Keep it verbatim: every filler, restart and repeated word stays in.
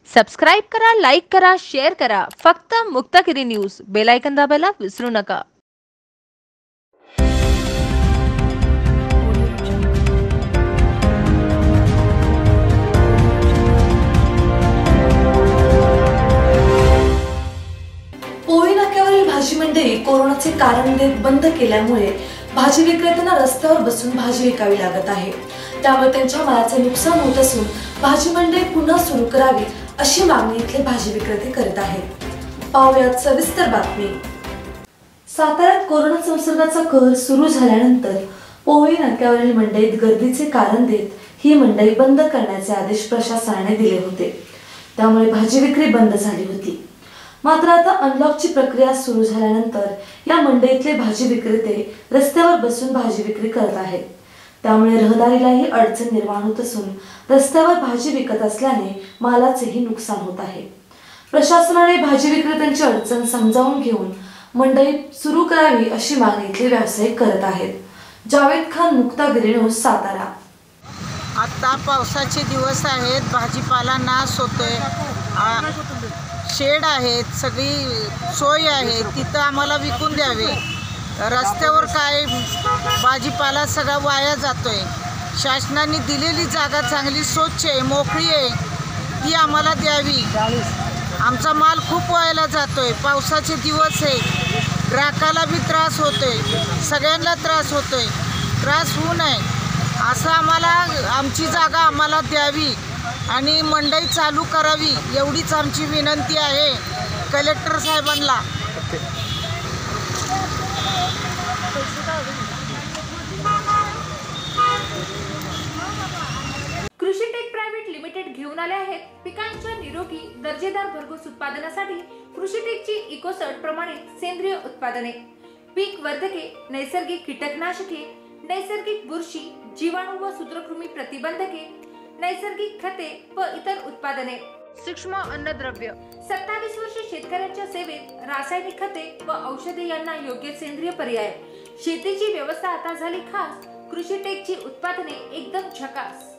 Subscribe करा, like करा, share करा. फक्त मुक्तागिरी न्यूज. बेल आयकॉन दाबायला विसरू नका. पोळी नाक्यावरील भाजी मंडई कोरोनाचे कारण देत बंद केल्यामुळे भाजी विक्रेत्यांना रस्त्यावर बसून भाजी विकावी लागत आहे. त्यामुळे त्यांच्या मालाचे नुकसान होत असून भाजी मंडई पुन्हा सुरू करावी अशी मागणी इथले भाजी विक्रेते करत आहेत. पाहुयात सविस्तर बातमी. साताऱ्यात कोरोना संसर्गाचा कहर सुरू झाल्यानंतर पोळी नाक्यावरील मंडईत गर्दीचे कारण देत ही मंडई बंद करण्याचे आदेश प्रशासनाने दिले होते. त्यामुळे भाजी विक्री बंद झाली होती. मात्र आता अनलॉकची प्रक्रिया सुरू झाल्यानंतर या मंडईतले भाजी विक्रेते रस्त्यावर बसून भाजी विक्री करत आहेत. त्यामुळे रहदारीलाही अडचण निर्माण होत असून रस्त्यावर भाजी विकत असल्याने मालाचेही नुकसान होत आहे. प्रशासनाने भाजी विक्रेत्यांची अडचण समजावून घेऊन मंडई सुरू करावी अशी मागणी इथले व्यावसायिक करत आहेत. जावेद खान, मुक्तागिरी न्यूज, सातारा. आता पावसाचे दिवस आहेत, भाजीपाला नाश होतोय, शेड आहेत, सगळी सोय आहे, तिथं आम्हाला विकून द्यावे. रस्त्यावर काय भाजीपाला सगळा वाया जातोय. शासनाने दिलेली जागा चांगली स्वच्छ आहे, मोकळी आहे, ती आम्हाला द्यावी. आमचा माल खूप वायाला जातोय. पावसाचे दिवस आहे, ग्राहकाला बी त्रास होतोय, सगळ्यांना त्रास होतोय. त्रास होऊ नये असं आम्हाला आमची जागा आम्हाला द्यावी आणि मंडई चालू करावी एवढीच आमची विनंती आहे कलेक्टर साहेबांना. कृषी टेक प्रायव्हेट लिमिटेड घेऊन आले आहेत पिकांच्या निरोगी दर्जेदार भरघोस उत्पादनासाठी कृषी टेकची इकोसर्ट प्रमाणित सेंद्रिय उत्पादने, पीक वर्धके, नैसर्गिक कीटकनाशके, नैसर्गिक बुरशी, जीवाणू व सूत्रकृमी प्रतिबंधके, नैसर्गिक खते व इतर उत्पादने, सूक्ष्म अन्नद्रव्य. सत्तावीस वर्ष शेतकऱ्यांच्या सेवेत रासायनिक खते व औषधे यांना योग्य सेंद्रिय पर्याय. शेतीची व्यवस्था आता झाली खास. कृषी टेकची उत्पादने एकदम झकास.